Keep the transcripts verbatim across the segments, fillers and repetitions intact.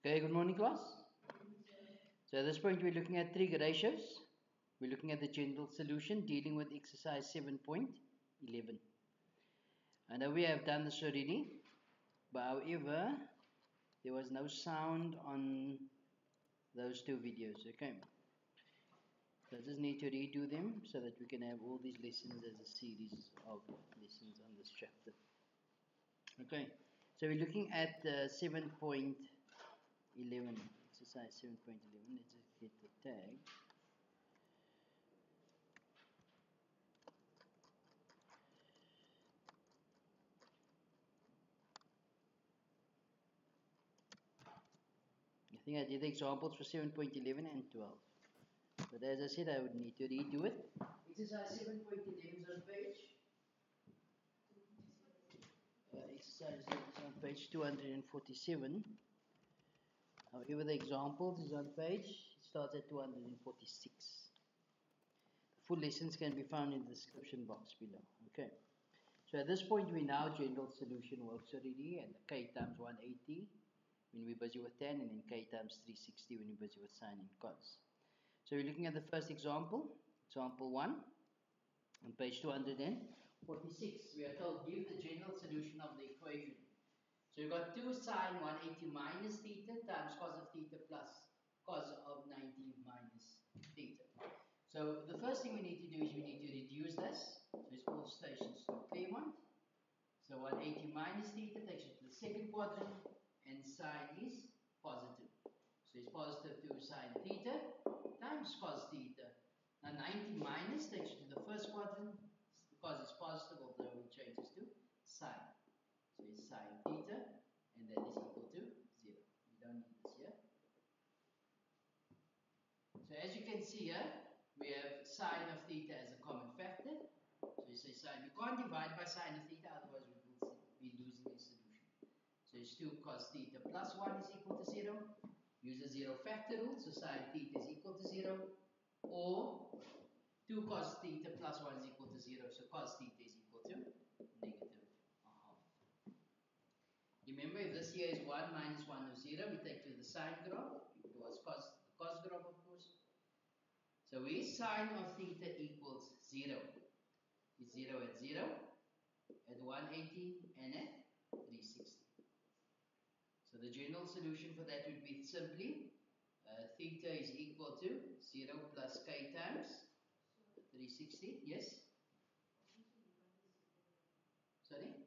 Okay, good morning class. So at this point we're looking at three ratios. We're looking at the general solution dealing with exercise seven point eleven. I know we have done this already, but however, there was no sound on those two videos, okay? So I just need to redo them so that we can have all these lessons as a series of lessons on this chapter. Okay, so we're looking at uh, seven point eleven, exercise seven point eleven. Let's just get the tag. I think I did the examples for seven point eleven and twelve. But as I said, I would need to redo it. Exercise seven point eleven is on page. Uh, exercise is on page two hundred forty-seven. However, the examples is on page, it starts at two hundred forty-six. The full lessons can be found in the description box below. Okay. So at this point, we now general solution works already, and the k times one hundred eighty when we're busy with tan, and then k times three hundred sixty when we're busy with sine and cos. So we're looking at the first example, example one, on page two hundred forty-six. We are told give the general solution of the equation. So you've got two sine one hundred eighty minus theta times cos of theta plus cos of ninety minus theta. So the first thing we need to do is we need to reduce this. So it's all stations to Claremont. So one hundred eighty minus theta takes you to the second quadrant, and sine is positive. So it's positive two sine theta times cos theta. Now ninety minus takes you to the first quadrant because it's positive, although we change this to sine. So it's sine theta, and that is equal to zero. We don't need this here. So as you can see here, we have sine of theta as a common factor. So you say sine, we can't divide by sine of theta, otherwise we will be losing the solution. So it's two cos theta plus one is equal to zero. Use the zero factor rule, so sine theta is equal to zero. Or two cos theta plus one is equal to zero, so cos theta is equal to negative a half. Remember, if this here is one minus one is zero, we take to the sine graph. It was cos, the cos graph, of course. So where sine of theta equals zero, is zero at zero, at one hundred eighty, and at three hundred sixty. So the general solution for that would be simply uh, theta is equal to zero plus k times three hundred sixty. Yes? Sorry?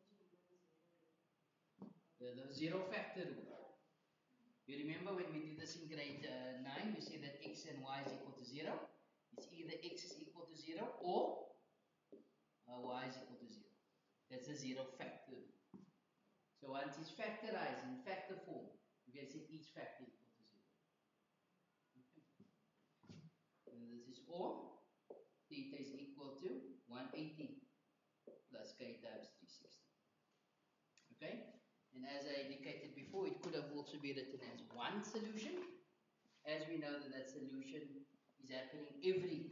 The, the zero factor rule. You remember when we did this in grade uh, nine, we said that x and y is equal to zero. It's either x is equal to zero or uh, y is equal to zero. That's a zero factor rule. So once it's factorized in factor form, you can say each factor equal to zero. Okay. And this is or theta is equal to one hundred eighty plus k times three hundred sixty. Okay? And as I indicated before, it could have also been written as one solution, as we know that that solution is happening every,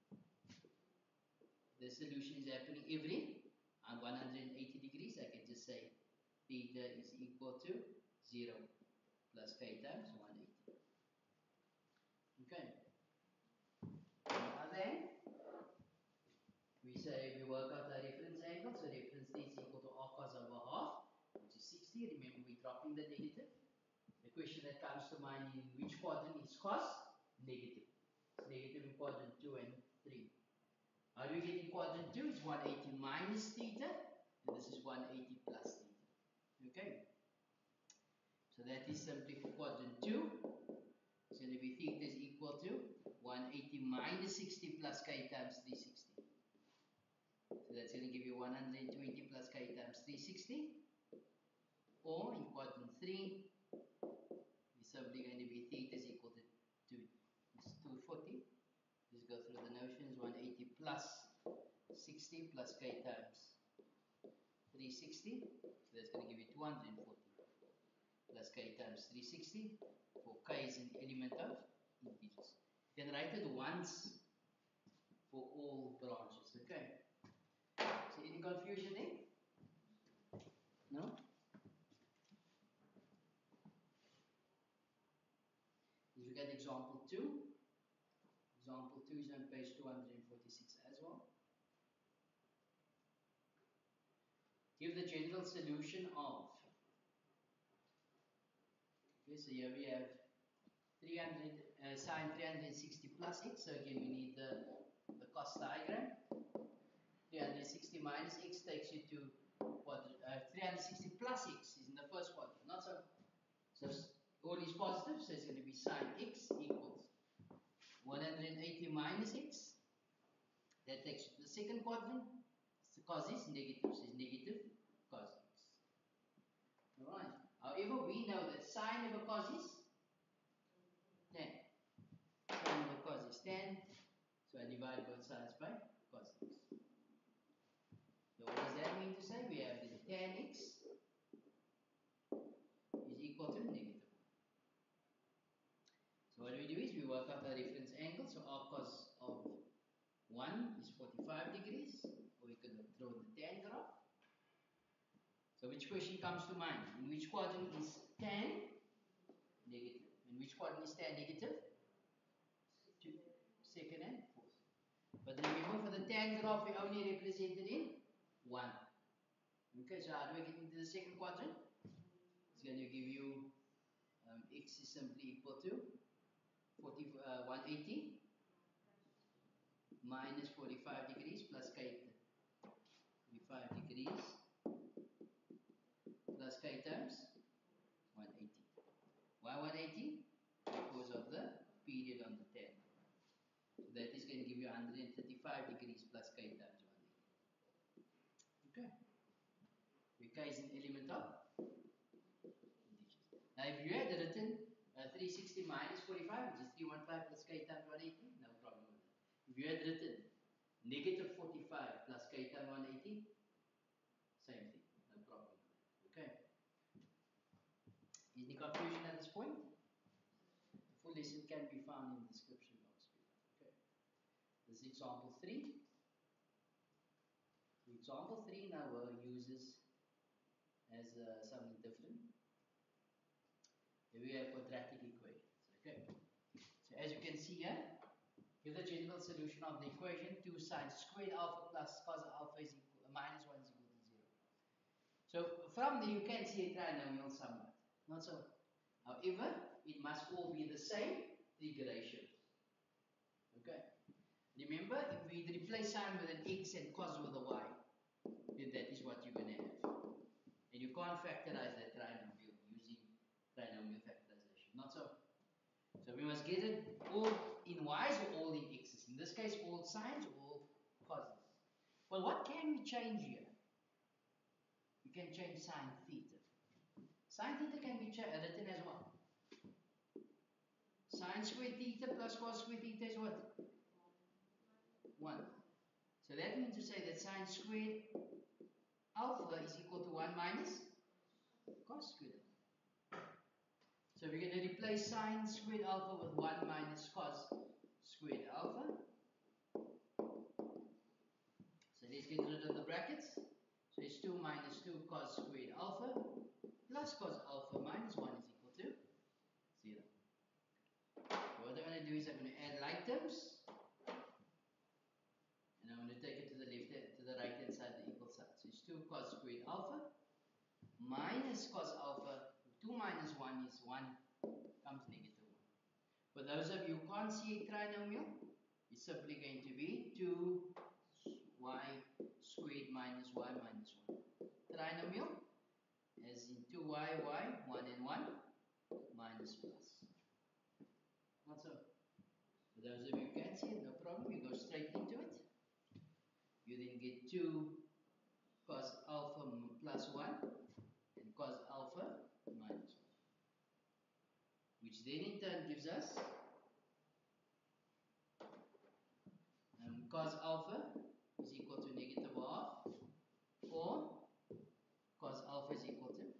the solution is happening every uh, one hundred eighty degrees. I can just say theta is equal to zero plus k times one hundred eighty. Okay. Now then, we say we work out the reference angle. So reference theta is equal to r cos over half, which is sixty. Remember, we're dropping the negative. The question that comes to mind in which quadrant is cos? Negative. It's negative in quadrant two and three. How do we get in quadrant two? It's one hundred eighty minus theta, and this is one hundred eighty plus theta. Okay? So that is simply for quadrant two. It's going to be theta is equal to one hundred eighty minus sixty plus k times three hundred sixty. So that's going to give you one hundred twenty plus k times three hundred sixty. Or in quadrant three, it's simply going to be theta is equal to two hundred forty. Let's go through the notions. one hundred eighty plus sixty plus k times three hundred sixty. So that's going to give you two hundred forty plus k times three hundred sixty. For k is an element of integers. You can write it once for all branches. Okay. So any confusion there? No? look at example two. Example two is on page two hundred forty-six as well. Give the general solution of. Okay, so here we have three hundred uh, sine three hundred sixty plus x. So again, we need the the cos diagram. three hundred sixty minus x takes you to what? Uh, three hundred sixty plus x is in the first quadrant. Not so. So all is positive, so it's going to be sine x equals one hundred eighty minus x. That takes you to the second quadrant. So cos is negative, so it's negative cos x. Alright. However, we know that sine over cos is ten. Sine over cos is ten. So I divide both sides by cos x. So what does that mean to say? We have that tan x is equal to negative. So what we do is we work out the reference angle. So our cos of one is forty-five degrees. Or we can throw the tan graph. So which question comes to mind? In which quadrant is tan negative? In which quadrant is tan negative? Two, second and fourth. But remember, for the tan graph we only represented in one. Okay, so how do we get into the second quadrant? It's going to give you um, x is simply equal to forty, uh, one hundred eighty minus forty-five degrees plus k forty-five degrees plus k times one hundred eighty. Why one hundred eighty? Because of the period on the tan. So that is going to give you one hundred thirty-five degrees plus k times one hundred eighty. Okay. K is an element of integers. Now if you had written uh, three hundred sixty minus forty-five, which is three hundred fifteen plus k times one hundred eighty, no problem with that. If you had written negative forty-five plus k times one hundred eighty, same thing, no problem with that. Okay. Any confusion at this point? The full lesson can be found in the description box. Okay. This is example three. Example three now uh, uses as uh, something different. Here we have quadratic equations. Okay. So as you can see here, give the general solution of the equation two sine squared alpha plus cos alpha is equal uh, minus one is equal to zero. So from there you can see a trinomial somewhat. Not so. However, it must all be the same trig ratios. Okay. Remember, if we replace sine with an x and cos with a y, then that is what you're going to have. And you can't factorize that trinomial using trinomial factorization. Not so. So we must get it all in y's or all in x's. In this case, all sines or all coses. Well, what can we change here? We can change sine theta. Sine theta can be written as what? Sine squared theta plus cos squared theta is what? one. So that means to say that sine squared alpha is equal to one minus cos squared alpha. So we're going to replace sine squared alpha with one minus cos squared alpha. So let's get rid of the brackets. So it's two minus two cos squared alpha plus cos alpha minus one is equal to zero. So what I'm going to do is I'm going to add like terms. And I'm going to take it to the left hand, to the right hand side, the equal sign. So it's two cos squared alpha minus cos alpha. two minus one is one, comes negative one. For those of you who can't see a trinomial, it's simply going to be two y squared minus y minus one. Trinomial, as in two y, y, one and one, minus plus. Not so. For those of you who can't see it, no problem, you go straight into it. You then get two cos alpha plus one and cos alpha minus one, which then in turn gives us um, cos alpha is equal to negative half, or cos alpha is equal to.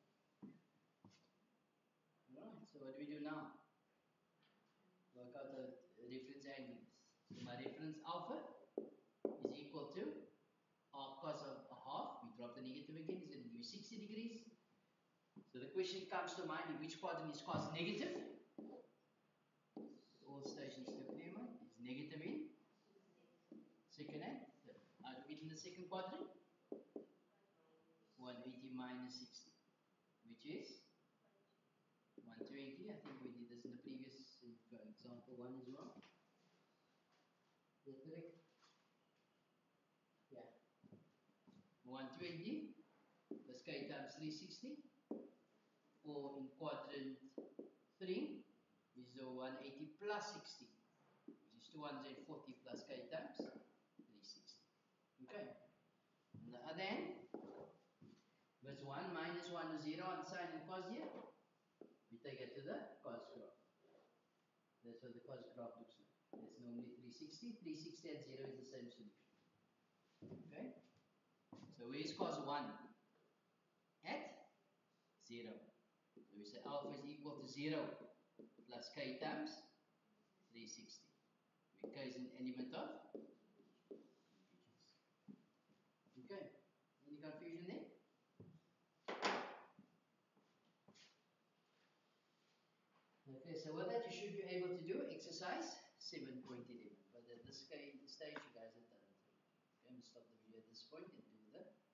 Alright, so what do we do now? Work out the reference angles. So my reference alpha is equal to our cos of a half. We drop the negative again, it's going to give you sixty degrees. So the question comes to mind, in which quadrant is cos negative? all stations to Claremont is negative in second and third. How do we do in the second quadrant? one hundred eighty minus sixty, which is one hundred twenty. I think we did this in the previous example one as well. Is that correct? Yeah. one hundred twenty plus k times three hundred sixty, or in quadrant three is the one hundred eighty plus sixty, which is two hundred forty plus k times three hundred sixty. Okay. On the other hand, verse one minus one is zero on sine and cos here. We take it to the cos graph. That's what the cos graph looks like. That's normally three hundred sixty. three hundred sixty at zero is the same solution. Okay? So where is cos one? At zero. So we say alpha is equal to zero plus k times three hundred sixty. Where k is an element of integers. Okay? Any confusion there? Okay, so with that you should be able to do exercise seven point eleven. But at this stage you guys have done it. Okay, I'm going to stop the video at this point and do the